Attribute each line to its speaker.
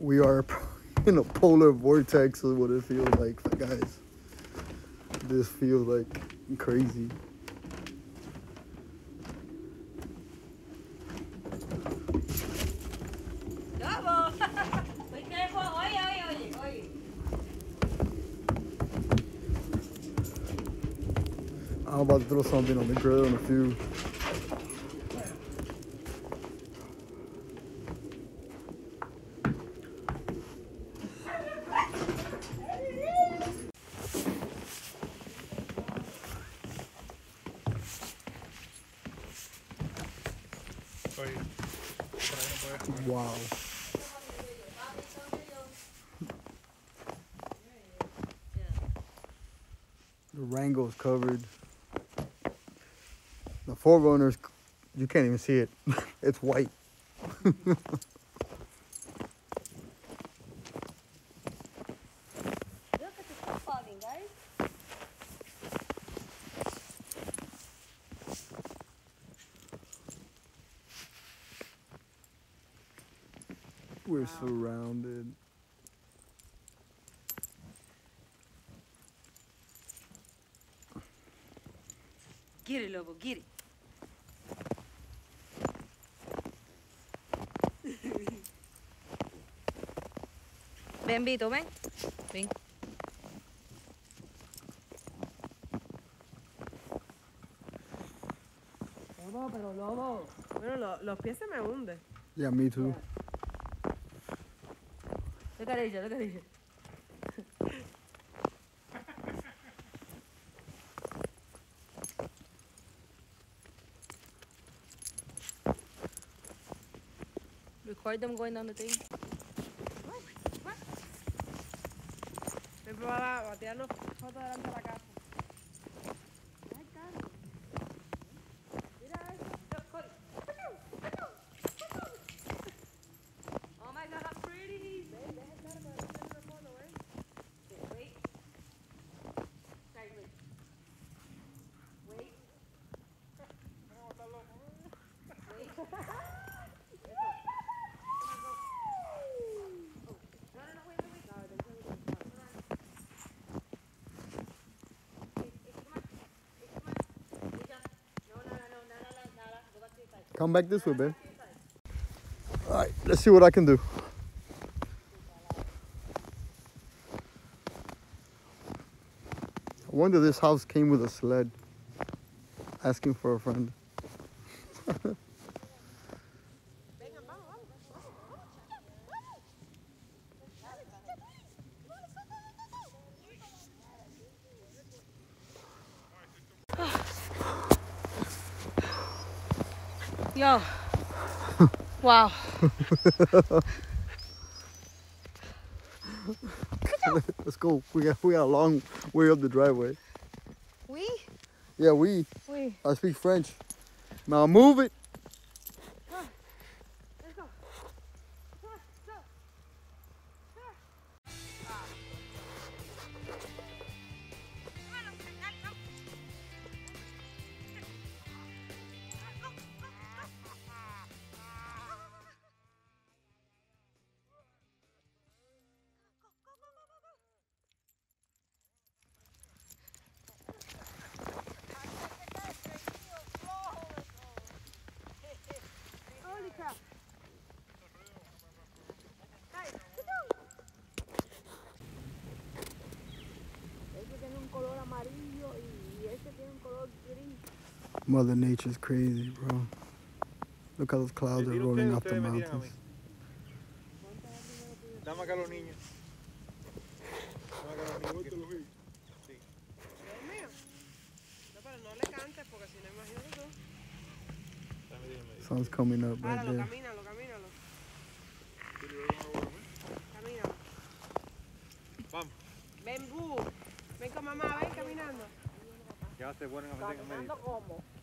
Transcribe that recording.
Speaker 1: We are in a polar vortex is what it feels like, guys. This feels like crazy. I'm about to throw something on the grill in a few. Wow. The Wrangle's covered. The Forerunner's, you can't even see it. It's white.
Speaker 2: Look at the fogging, guys.
Speaker 1: We're surrounded.
Speaker 2: Get it, Lobo, get it. Ven, Vito, ven. Ven.
Speaker 3: Lobo, pero Lobo. Bueno, los pies se me hunden.
Speaker 1: Yeah, me too.
Speaker 3: Look at Asia, look at Asia.
Speaker 2: Record them going down the thing.
Speaker 3: Siempre va a tirarnos fotos delante de la casa.
Speaker 2: Oh my God, how pretty! Wait. Sorry, wait. Wait.
Speaker 1: Come back this way, babe. All right, let's see what I can do. I wonder this house came with a sled. Asking for a friend.
Speaker 2: Yo. Wow.
Speaker 1: Let's go. We got a long way up the driveway.
Speaker 2: We?
Speaker 1: Yeah, we.
Speaker 2: We.
Speaker 1: I speak French. Now move it.
Speaker 2: Let's go. Holy crap. Este tiene un color amarillo y este tiene un color gris.
Speaker 1: Mother Nature's crazy, bro. Look how those clouds are rolling off the mountains.
Speaker 4: Dame acá a los niños. Dame acá a los niños. Sí.
Speaker 3: Dios mío. No, pero no le cantes porque si no imagínate tú.
Speaker 1: Sun's coming up right
Speaker 3: Páralo,
Speaker 1: there.
Speaker 3: camínalo.
Speaker 4: Vamos.
Speaker 3: Ven, Bu. Ven con mamá, ven caminando.
Speaker 4: Ya se ponen a meter en medio.
Speaker 3: ¿Caminando cómo?